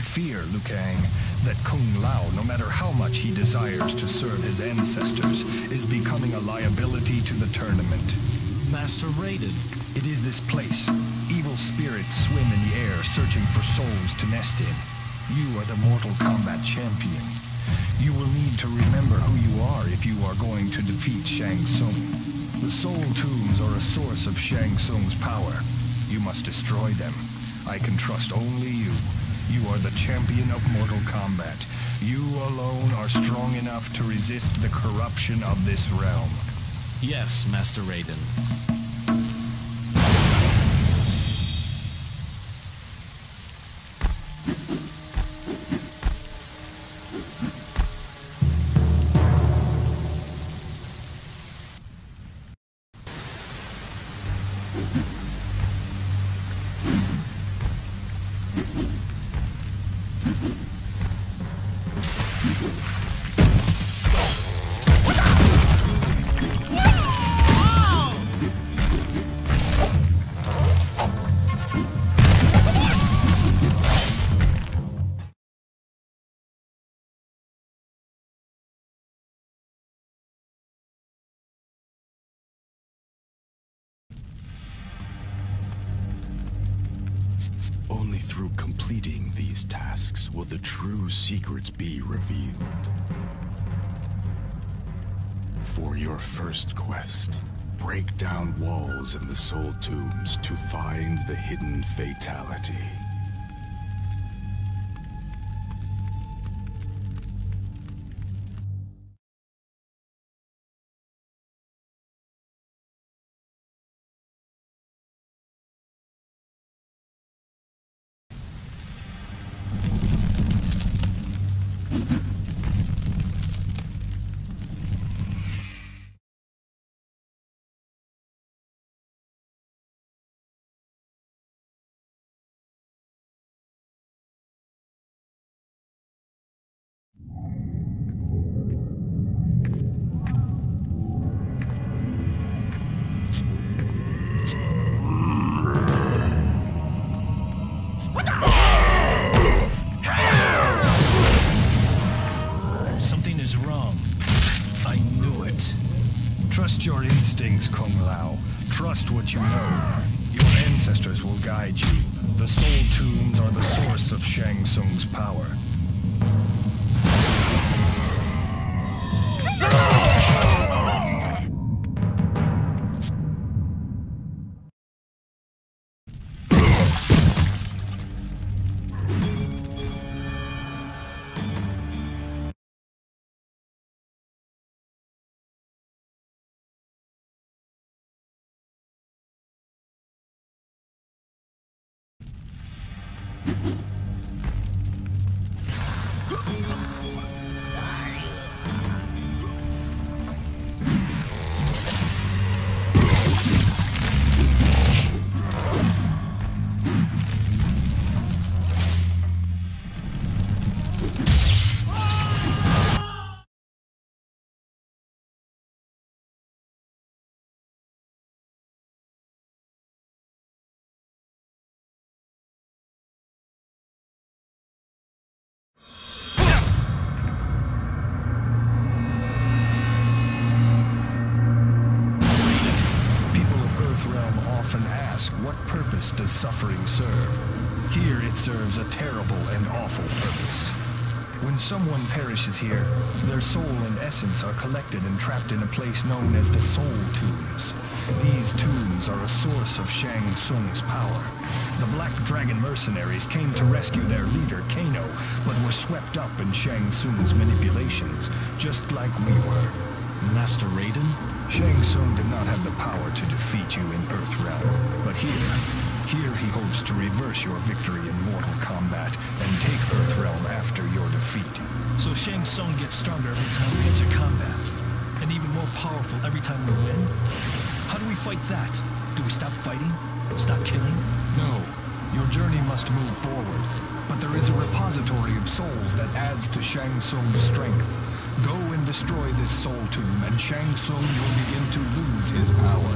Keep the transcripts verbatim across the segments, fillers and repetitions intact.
fear, Liu Kang, that Kung Lao, no matter how much he desires to serve his ancestors, is becoming a liability to the tournament. Master Raiden. It is this place. Evil spirits swim in the air, searching for souls to nest in. You are the Mortal Kombat champion. You will need to remember who you are if you are going to defeat Shang Tsung. The Soul Tombs are a source of Shang Tsung's power. You must destroy them. I can trust only you. You are the champion of Mortal Kombat. You alone are strong enough to resist the corruption of this realm. Yes, Master Raiden. Only through completing these tasks will the true secrets be revealed. For your first quest, break down walls in the Soul Tombs to find the hidden fatality. Something is wrong. I knew it. Trust your instincts, Kung Lao. Trust what you know. Your ancestors will guide you. The Soul Tombs are the source of Shang Tsung's power. What purpose does suffering serve? Here it serves a terrible and awful purpose. When someone perishes here, their soul and essence are collected and trapped in a place known as the Soul Tombs. These tombs are a source of Shang Tsung's power. The Black Dragon mercenaries came to rescue their leader, Kano, but were swept up in Shang Tsung's manipulations, just like we were. Master Raiden? Shang Tsung did not have the power to defeat you in Earthrealm, but here, here he hopes to reverse your victory in Mortal Kombat and take Earthrealm after your defeat. So Shang Tsung gets stronger every time we enter combat, and even more powerful every time we win? How do we fight that? Do we stop fighting? Stop killing? No. Your journey must move forward, but there is a repository of souls that adds to Shang Tsung's strength. Go and destroy this Soul Tomb, and Shang Tsung will begin to lose his power.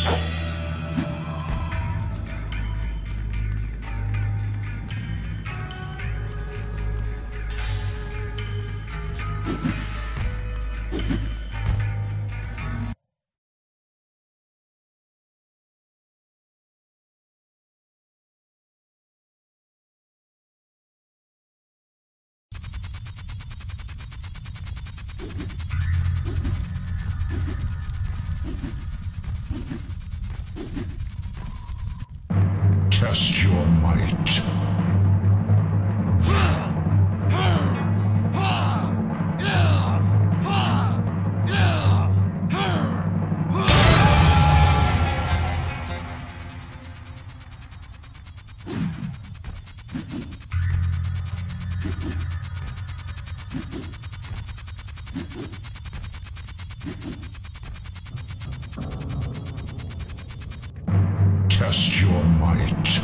Test your might. Test your might.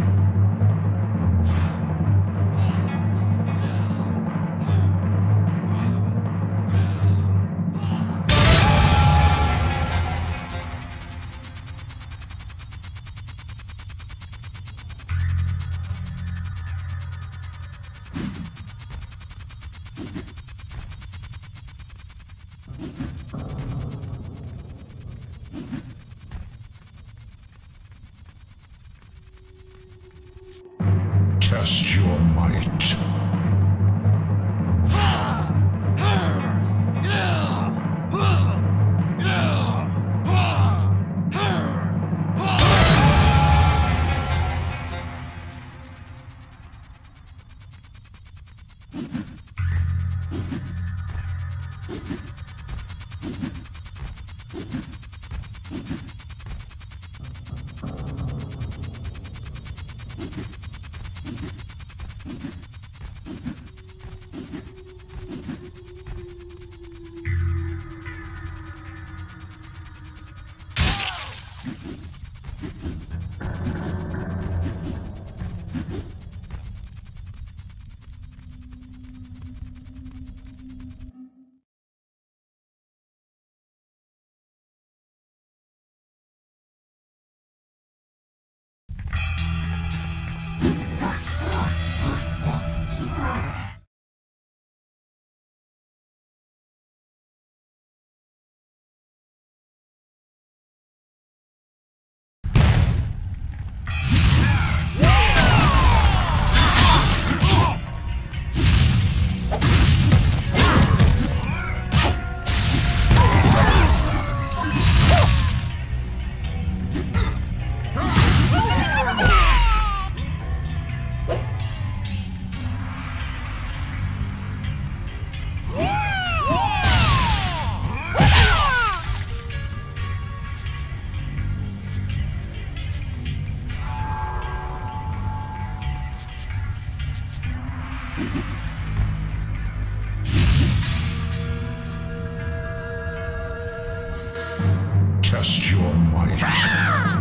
Test your might. Test your might.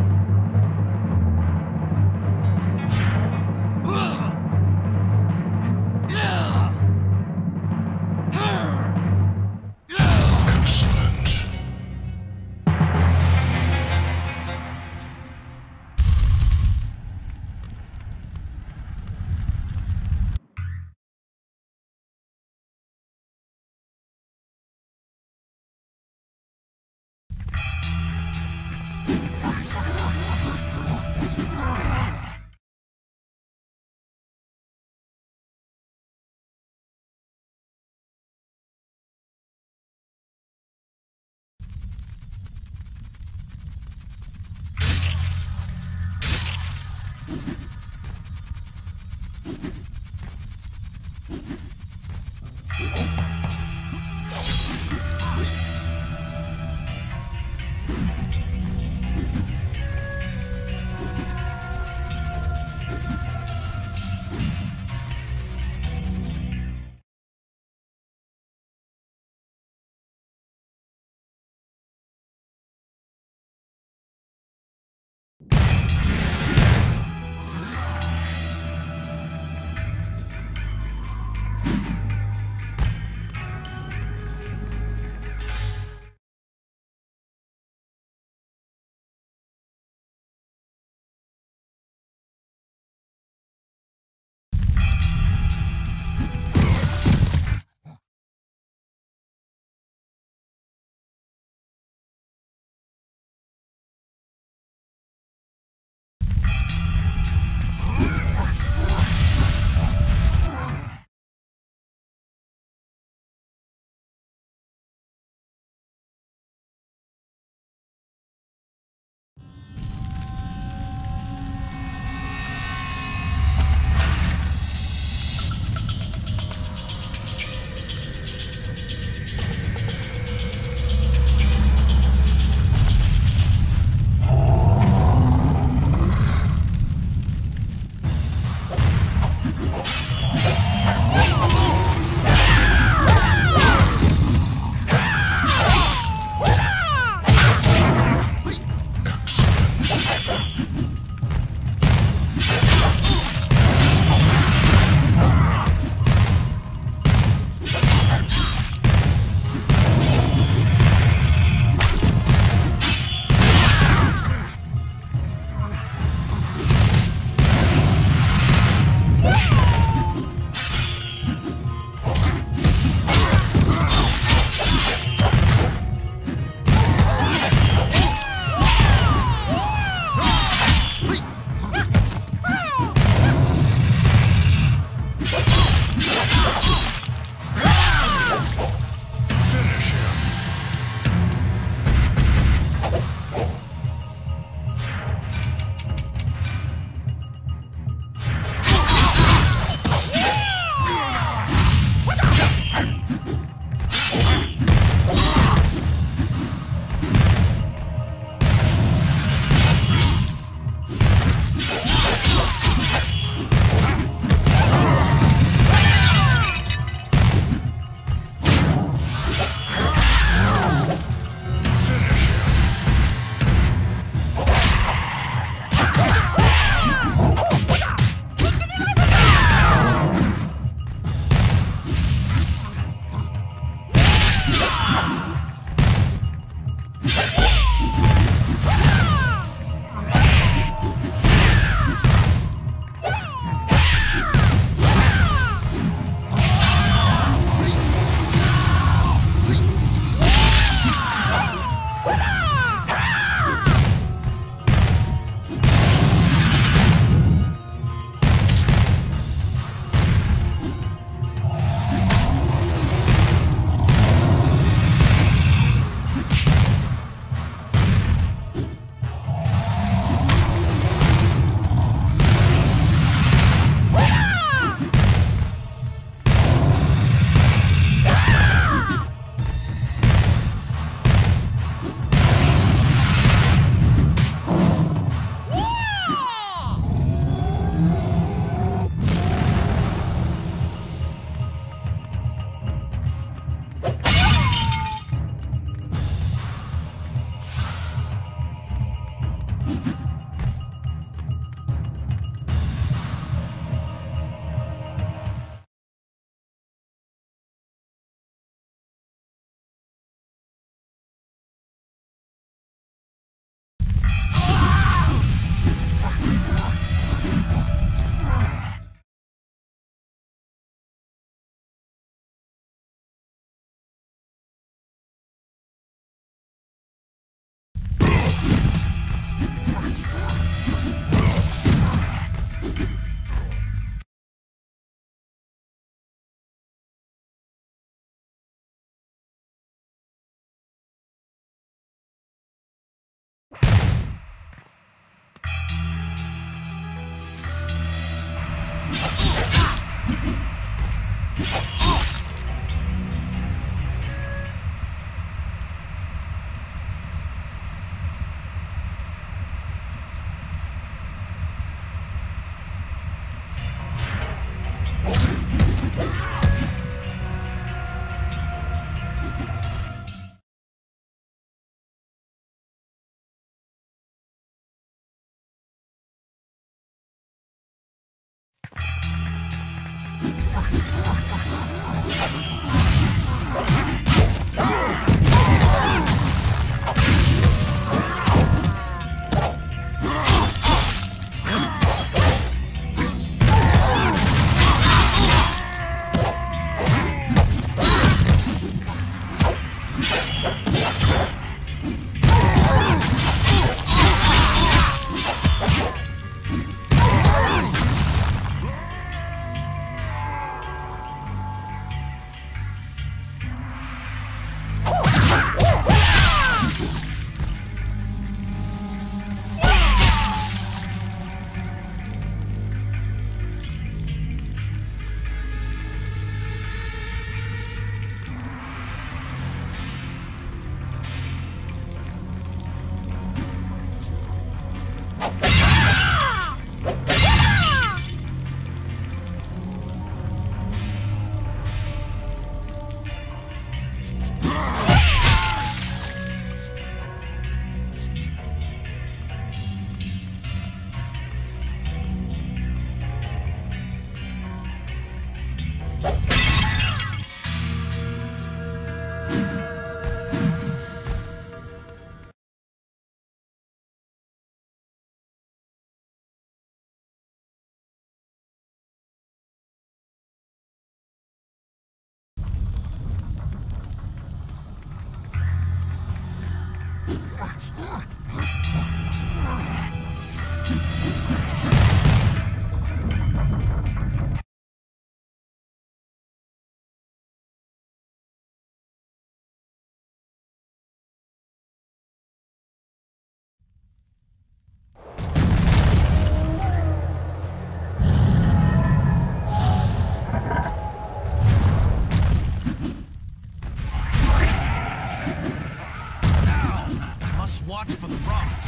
Watch for the rocks.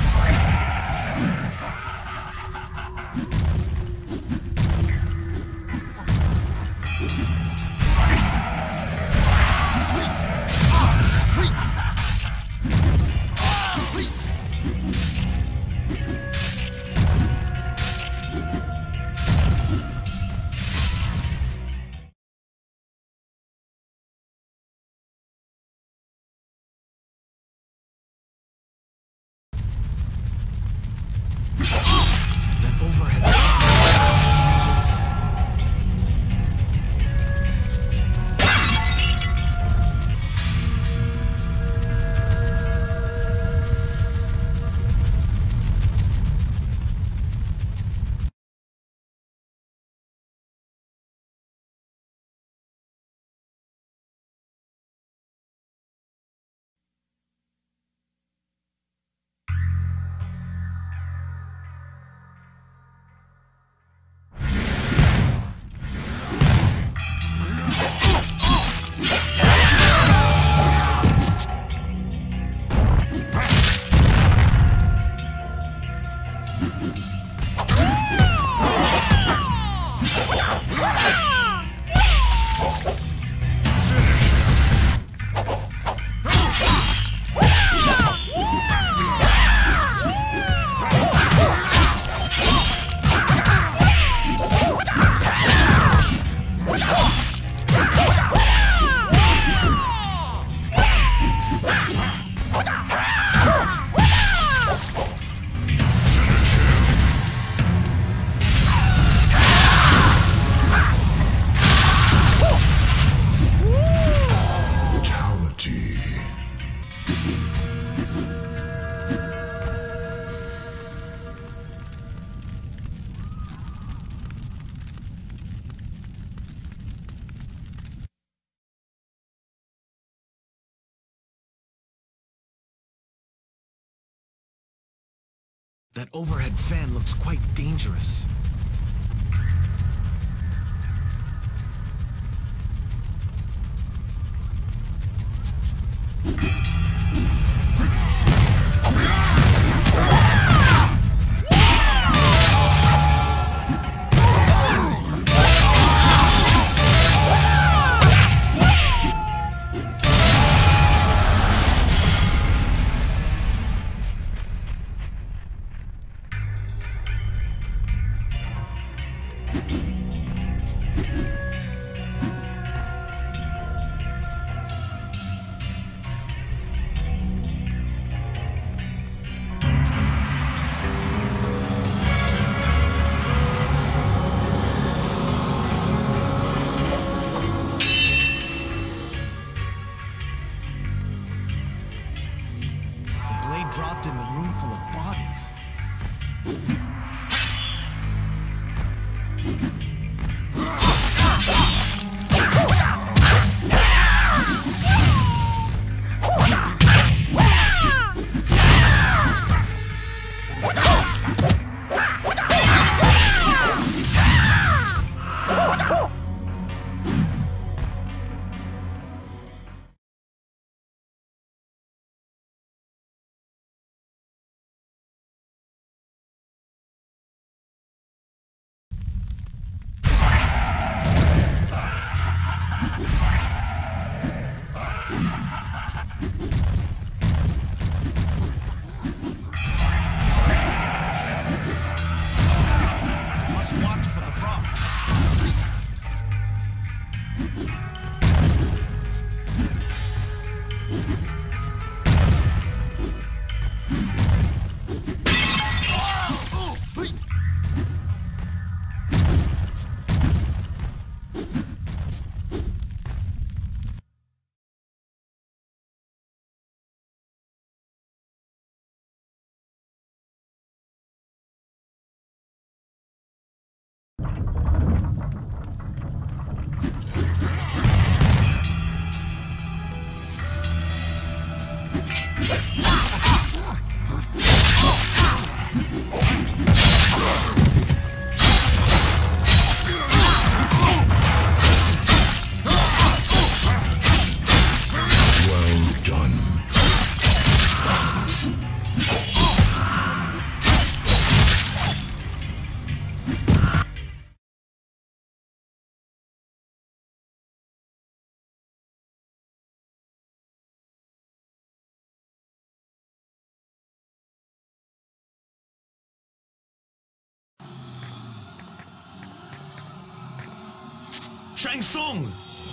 That overhead fan looks quite dangerous. Shang Tsung!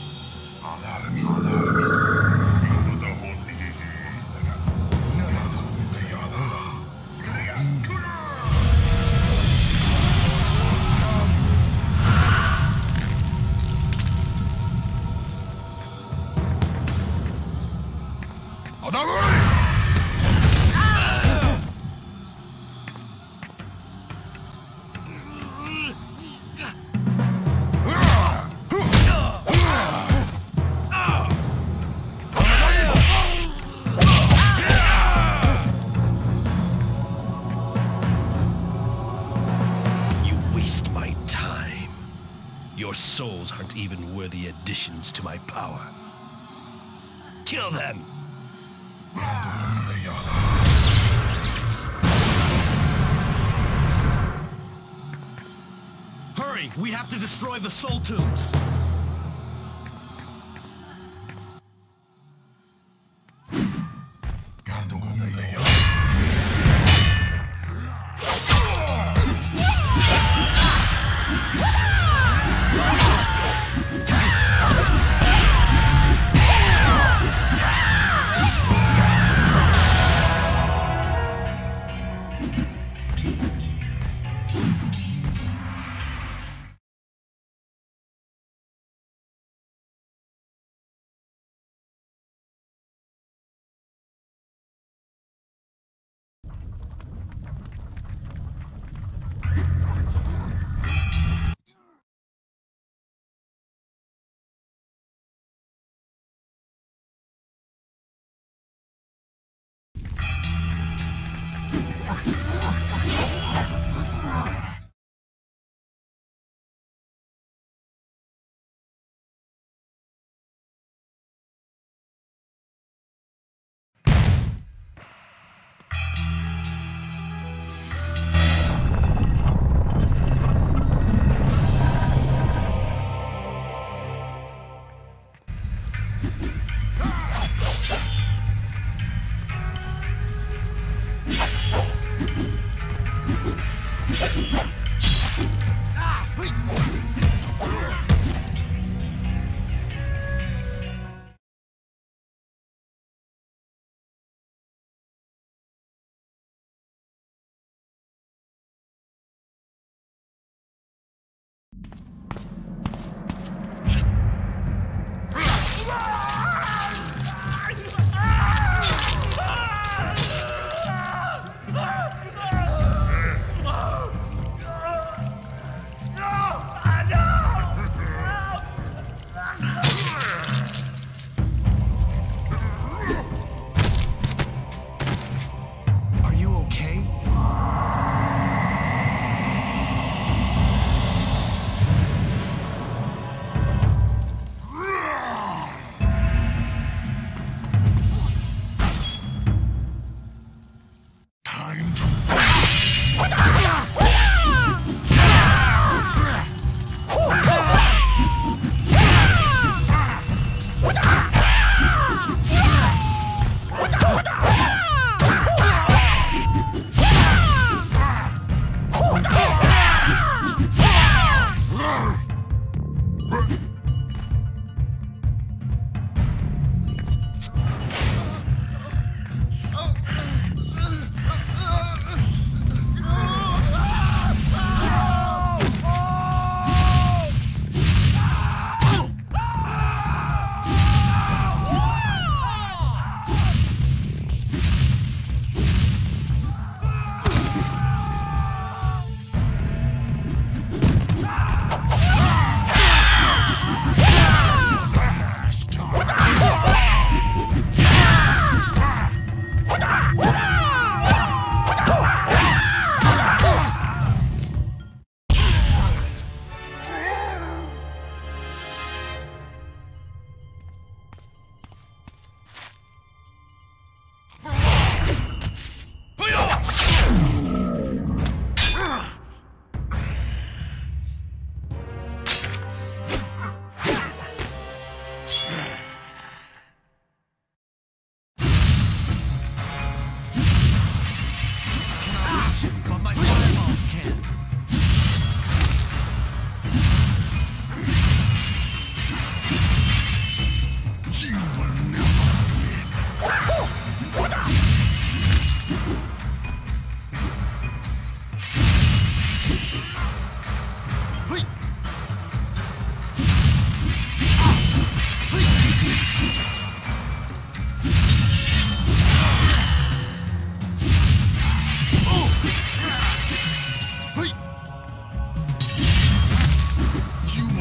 Your souls aren't even worthy additions to my power. Kill them! Hurry! We have to destroy the Soul Tombs!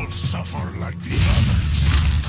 will suffer like the others.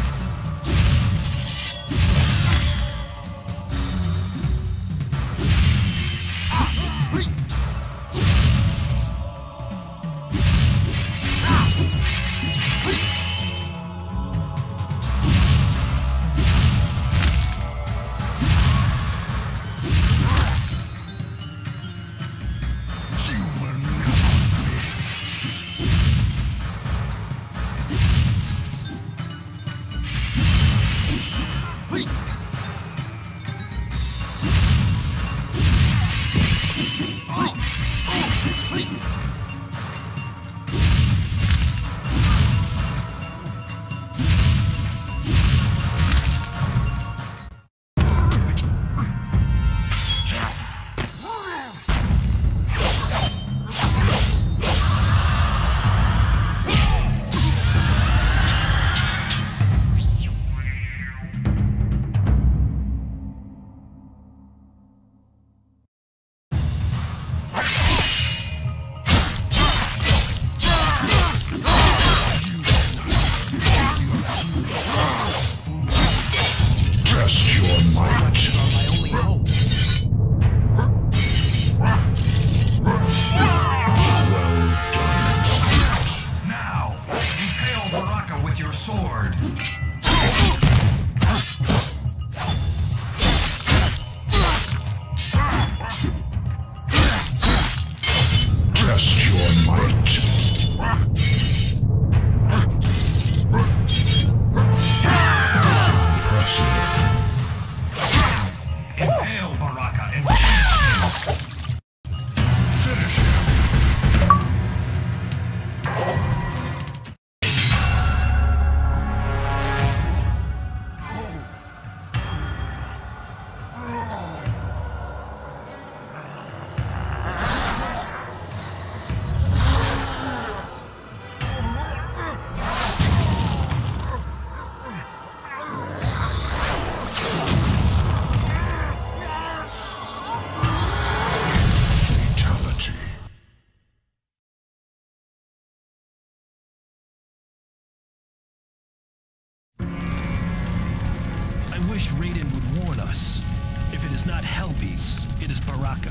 I wish Raiden would warn us. If it is not Hellbeast, it is Baraka.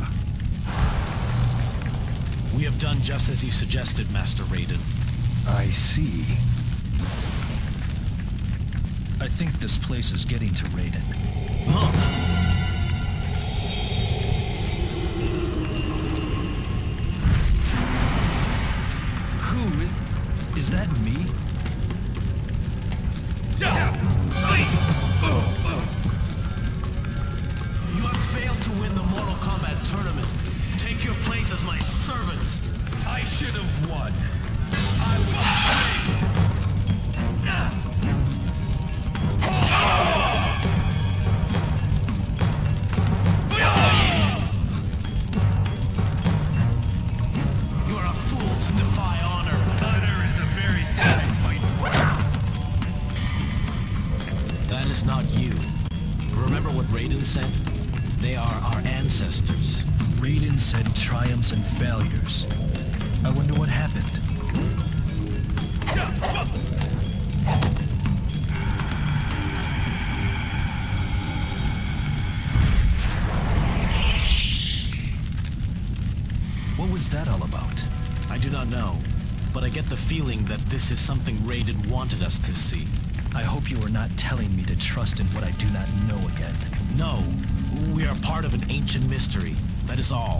We have done just as you suggested, Master Raiden. I see. I think this place is getting to Raiden. Huh. Who is... is that me? You have failed to win the Mortal Kombat tournament. Take your place as my servant. I should have won. I was afraid. You are a fool to defy honor. Honor is the very thing I fight for. That is not you. Remember what Raiden said? They are our ancestors. Raiden said triumphs and failures. I wonder what happened. What was that all about? I do not know, but I get the feeling that this is something Raiden wanted us to see. I hope you are not telling me to trust in what I do not know again. No, we are part of an ancient mystery. That is all.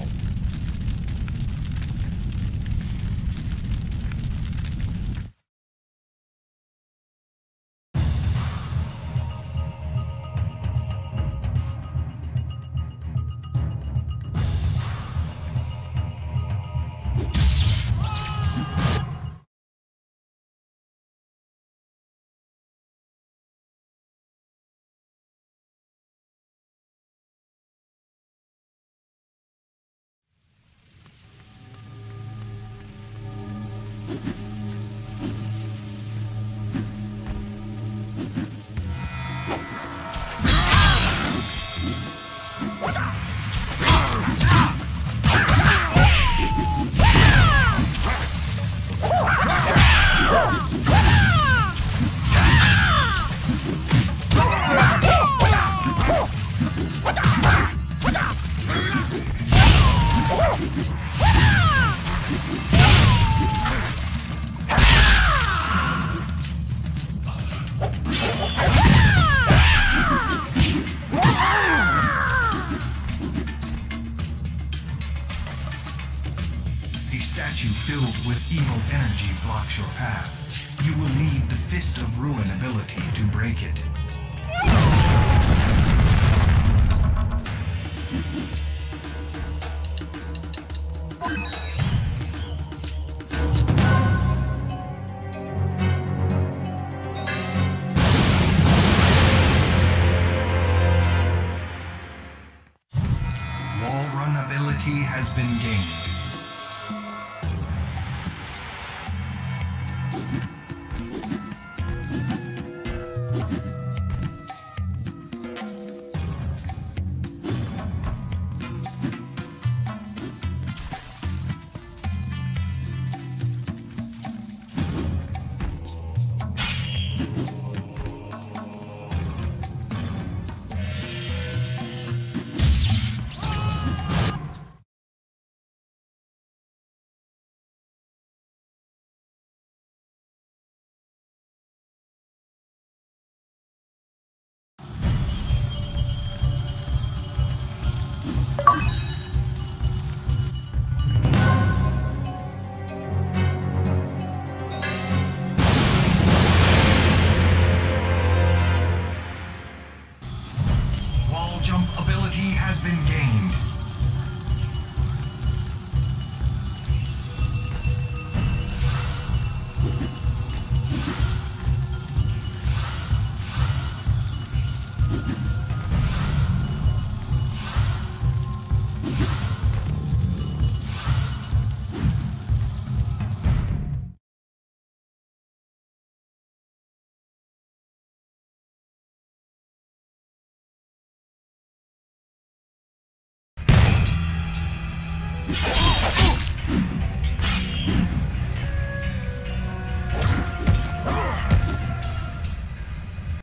blocks your path. You will need the Fist of Ruin ability to break it. Wall Run ability has been gained. Jump ability has been gained. You